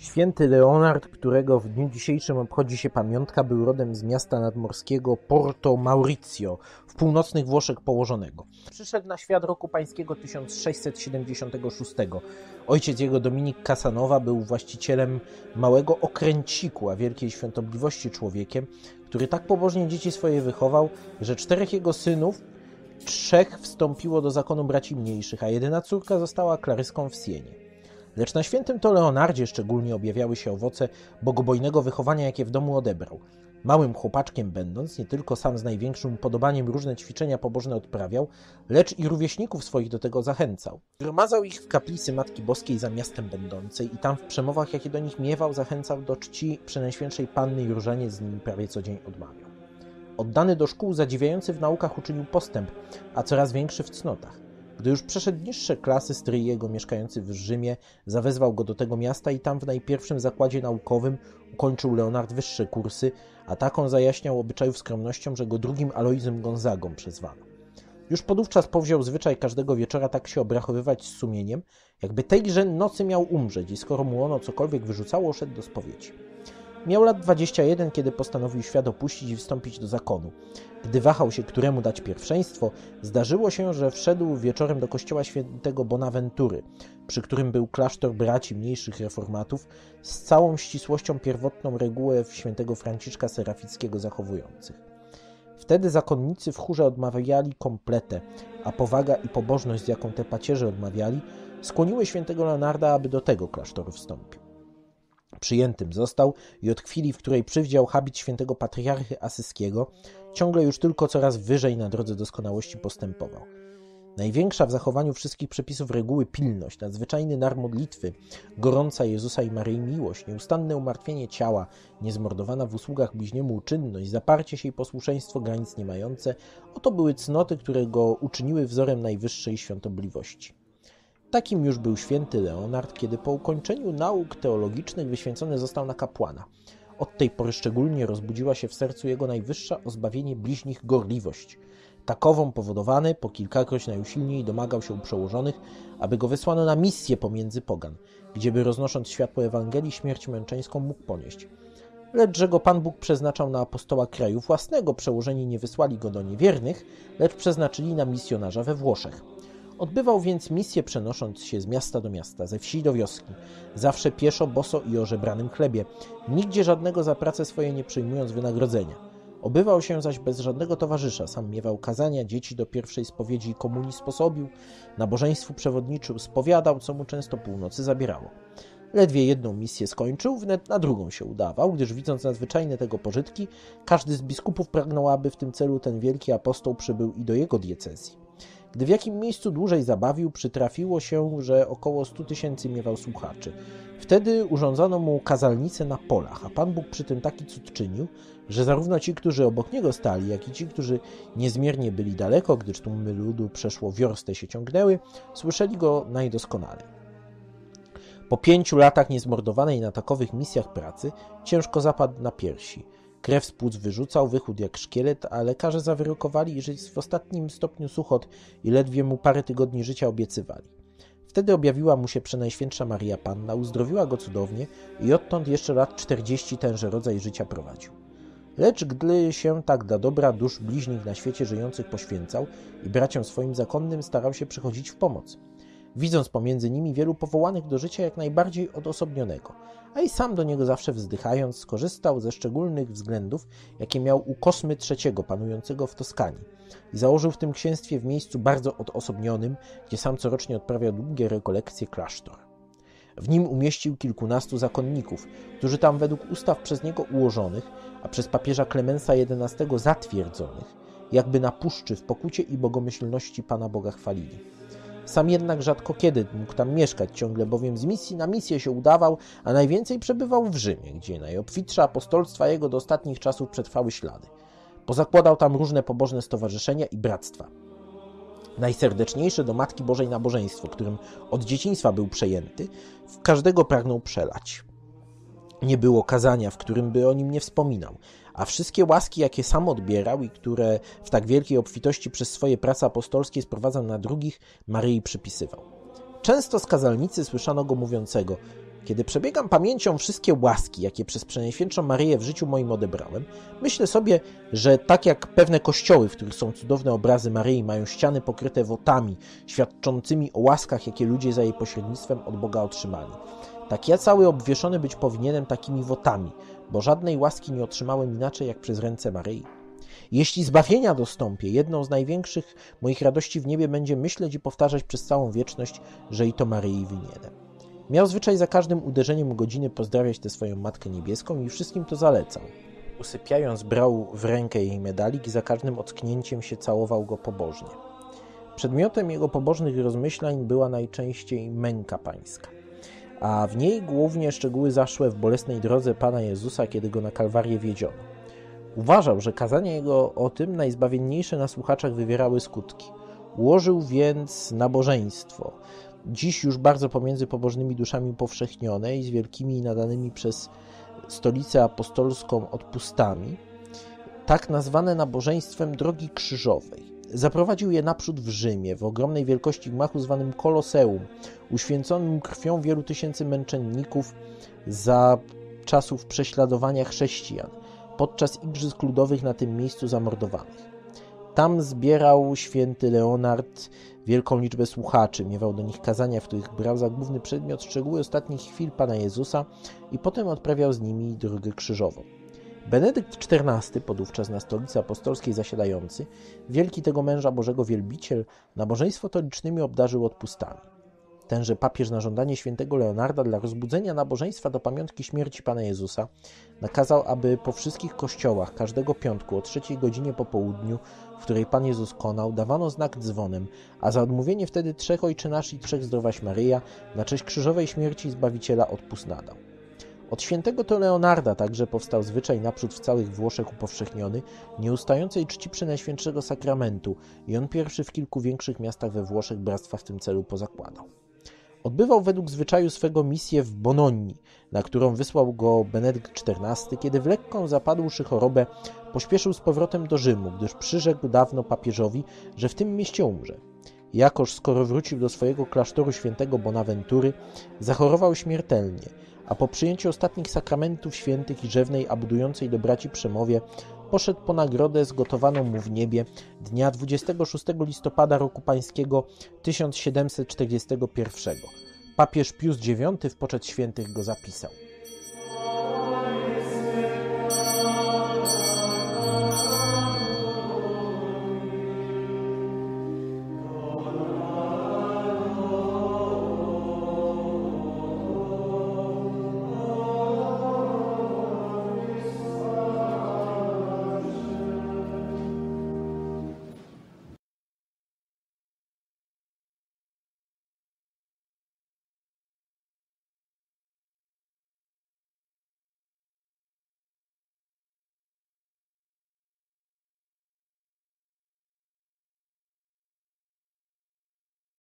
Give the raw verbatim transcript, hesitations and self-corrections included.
Święty Leonard, którego w dniu dzisiejszym obchodzi się pamiątka, był rodem z miasta nadmorskiego Porto Maurizio, w północnych Włoszech położonego. Przyszedł na świat roku pańskiego tysiąc sześćset siedemdziesiątego szóstego. Ojciec jego, Dominik Casanova, był właścicielem małego okręciku, a wielkiej świątobliwości człowiekiem, który tak pobożnie dzieci swoje wychował, że czterech jego synów, trzech wstąpiło do zakonu braci mniejszych, a jedyna córka została klaryską w Sienie. Lecz na świętym to Leonardzie szczególnie objawiały się owoce bogobojnego wychowania, jakie w domu odebrał. Małym chłopaczkiem będąc, nie tylko sam z największym upodobaniem różne ćwiczenia pobożne odprawiał, lecz i rówieśników swoich do tego zachęcał. Gromadzał ich w kaplicy Matki Boskiej za miastem będącej i tam w przemowach, jakie do nich miewał, zachęcał do czci Przenajświętszej Panny i różaniec z nimi prawie co dzień odmawiał. Oddany do szkół, zadziwiający w naukach, uczynił postęp, a coraz większy w cnotach. Gdy już przeszedł niższe klasy, stryj jego, mieszkający w Rzymie, zawezwał go do tego miasta i tam w najpierwszym zakładzie naukowym ukończył Leonard wyższe kursy, a taką zajaśniał obyczajów skromnością, że go drugim Aloizem Gonzagą przezwano. Już podówczas powziął zwyczaj każdego wieczora tak się obrachowywać z sumieniem, jakby tejże nocy miał umrzeć i skoro mu ono cokolwiek wyrzucało, szedł do spowiedzi. Miał lat dwadzieścia jeden, kiedy postanowił świat opuścić i wstąpić do zakonu. Gdy wahał się, któremu dać pierwszeństwo, zdarzyło się, że wszedł wieczorem do kościoła świętego Bonaventury, przy którym był klasztor braci mniejszych reformatów, z całą ścisłością pierwotną regułę świętego Franciszka Serafickiego zachowujących. Wtedy zakonnicy w chórze odmawiali kompletę, a powaga i pobożność, z jaką te pacierze odmawiali, skłoniły świętego Leonarda, aby do tego klasztoru wstąpił. Przyjętym został i od chwili, w której przywdział habit świętego patriarchy asyskiego, ciągle już tylko coraz wyżej na drodze doskonałości postępował. Największa w zachowaniu wszystkich przepisów reguły pilność, nadzwyczajny dar modlitwy, gorąca Jezusa i Maryi miłość, nieustanne umartwienie ciała, niezmordowana w usługach bliźniemu uczynność, zaparcie się i posłuszeństwo granic nie mające, oto były cnoty, które go uczyniły wzorem najwyższej świątobliwości. Takim już był święty Leonard, kiedy po ukończeniu nauk teologicznych wyświęcony został na kapłana. Od tej pory szczególnie rozbudziła się w sercu jego najwyższa o zbawienie bliźnich gorliwość. Takową powodowany, po kilkakroć najusilniej domagał się u przełożonych, aby go wysłano na misję pomiędzy pogan, gdzieby roznosząc światło Ewangelii śmierć męczeńską mógł ponieść. Lecz że go Pan Bóg przeznaczał na apostoła kraju własnego, przełożeni nie wysłali go do niewiernych, lecz przeznaczyli na misjonarza we Włoszech. Odbywał więc misję, przenosząc się z miasta do miasta, ze wsi do wioski, zawsze pieszo, boso i o żebranym chlebie, nigdzie żadnego za pracę swoje nie przyjmując wynagrodzenia. Obywał się zaś bez żadnego towarzysza, sam miewał kazania, dzieci do pierwszej spowiedzi i komunii sposobił, nabożeństwu przewodniczył, spowiadał, co mu często północy zabierało. Ledwie jedną misję skończył, wnet na drugą się udawał, gdyż widząc nadzwyczajne tego pożytki, każdy z biskupów pragnął, aby w tym celu ten wielki apostoł przybył i do jego diecezji. Gdy w jakim miejscu dłużej zabawił, przytrafiło się, że około stu tysięcy miewał słuchaczy. Wtedy urządzono mu kazalnicę na polach, a Pan Bóg przy tym taki cud czynił, że zarówno ci, którzy obok niego stali, jak i ci, którzy niezmiernie byli daleko, gdyż tłumy ludu przeszło wiorstę się ciągnęły, słyszeli go najdoskonalej. Po pięciu latach niezmordowanej na takowych misjach pracy ciężko zapadł na piersi. Krew z płuc wyrzucał, wychudł jak szkielet, a lekarze zawyrokowali, że jest w ostatnim stopniu suchot i ledwie mu parę tygodni życia obiecywali. Wtedy objawiła mu się Przenajświętsza Maryja Panna, uzdrowiła go cudownie i odtąd jeszcze lat czterdzieści tenże rodzaj życia prowadził. Lecz gdy się tak dla dobra dusz bliźnich na świecie żyjących poświęcał i braciom swoim zakonnym starał się przychodzić w pomoc, widząc pomiędzy nimi wielu powołanych do życia jak najbardziej odosobnionego, a i sam do niego zawsze wzdychając, skorzystał ze szczególnych względów, jakie miał u Kosmy trzeciego panującego w Toskanii i założył w tym księstwie w miejscu bardzo odosobnionym, gdzie sam corocznie odprawiał długie rekolekcje, klasztor. W nim umieścił kilkunastu zakonników, którzy tam według ustaw przez niego ułożonych, a przez papieża Klemensa jedenastego zatwierdzonych, jakby na puszczy w pokucie i bogomyślności Pana Boga chwalili. Sam jednak rzadko kiedy mógł tam mieszkać, ciągle bowiem z misji na misję się udawał, a najwięcej przebywał w Rzymie, gdzie najobfitsze apostolstwa jego do ostatnich czasów przetrwały ślady. Pozakładał tam różne pobożne stowarzyszenia i bractwa. Najserdeczniejsze do Matki Bożej nabożeństwo, którym od dzieciństwa był przejęty, w każdego pragnął przelać. Nie było kazania, w którym by o nim nie wspominał, a wszystkie łaski, jakie sam odbierał i które w tak wielkiej obfitości przez swoje prace apostolskie sprowadzał na drugich, Maryi przypisywał. Często z kazalnicy słyszano go mówiącego: Kiedy przebiegam pamięcią wszystkie łaski, jakie przez Przenajświętszą Maryję w życiu moim odebrałem, myślę sobie, że tak jak pewne kościoły, w których są cudowne obrazy Maryi, mają ściany pokryte wotami, świadczącymi o łaskach, jakie ludzie za jej pośrednictwem od Boga otrzymali, tak ja cały obwieszony być powinienem takimi wotami, bo żadnej łaski nie otrzymałem inaczej jak przez ręce Maryi. Jeśli zbawienia dostąpię, jedną z największych moich radości w niebie będzie myśleć i powtarzać przez całą wieczność, że i to Maryi winienem. Miał zwyczaj za każdym uderzeniem godziny pozdrawiać tę swoją Matkę Niebieską i wszystkim to zalecał. Usypiając brał w rękę jej medalik i za każdym ocknięciem się całował go pobożnie. Przedmiotem jego pobożnych rozmyślań była najczęściej męka pańska, a w niej głównie szczegóły zaszłe w bolesnej drodze Pana Jezusa, kiedy go na Kalwarię wiedziono. Uważał, że kazania jego o tym najzbawienniejsze na słuchaczach wywierały skutki. Ułożył więc nabożeństwo, dziś już bardzo pomiędzy pobożnymi duszami upowszechnione i z wielkimi i nadanymi przez Stolicę Apostolską odpustami, tak nazwane nabożeństwem Drogi Krzyżowej. Zaprowadził je naprzód w Rzymie, w ogromnej wielkości gmachu zwanym Koloseum, uświęconym krwią wielu tysięcy męczenników za czasów prześladowania chrześcijan, podczas igrzysk ludowych na tym miejscu zamordowanych. Tam zbierał święty Leonard wielką liczbę słuchaczy, miewał do nich kazania, w których brał za główny przedmiot szczegóły ostatnich chwil Pana Jezusa i potem odprawiał z nimi drogę krzyżową. Benedykt czternasty, podówczas na Stolicy Apostolskiej zasiadający, wielki tego męża Bożego wielbiciel, nabożeństwo to licznymi obdarzył odpustami. Tenże papież na żądanie świętego Leonarda dla rozbudzenia nabożeństwa do pamiątki śmierci Pana Jezusa nakazał, aby po wszystkich kościołach każdego piątku o trzeciej godzinie po południu, w której Pan Jezus konał, dawano znak dzwonem, a za odmówienie wtedy trzech Ojcze Nasz i trzech Zdrowaś Maryja na cześć krzyżowej śmierci Zbawiciela odpust nadał. Od świętego to Leonarda także powstał zwyczaj naprzód w całych Włoszech upowszechniony nieustającej czci Przenajświętszego Sakramentu i on pierwszy w kilku większych miastach we Włoszech bractwa w tym celu pozakładał. Odbywał według zwyczaju swego misję w Bononii, na którą wysłał go Benedykt czternasty, kiedy w lekką zapadłszy chorobę pośpieszył z powrotem do Rzymu, gdyż przyrzekł dawno papieżowi, że w tym mieście umrze. Jakoż skoro wrócił do swojego klasztoru świętego Bonaventury, zachorował śmiertelnie, a po przyjęciu ostatnich sakramentów świętych i rzewnej abudującej do braci przemowie poszedł po nagrodę zgotowaną mu w niebie dnia dwudziestego szóstego listopada roku pańskiego tysiąc siedemset czterdziestego pierwszego. Papież Pius dziewiąty w poczet świętych go zapisał.